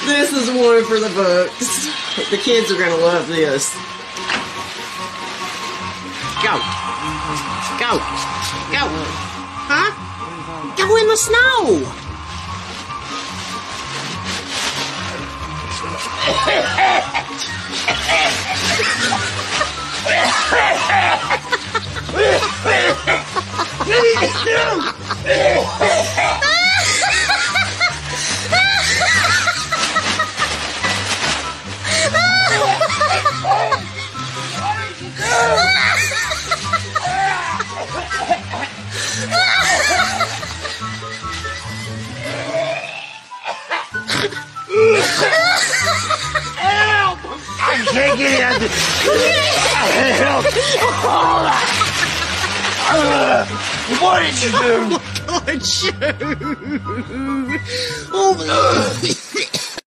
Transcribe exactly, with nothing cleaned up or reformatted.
This is one for the books. The kids are gonna love this. Go. Go. Go. Huh? Go in the snow. Help! I can't get out of this. Help! What did you do? Oh, shoot. Oh,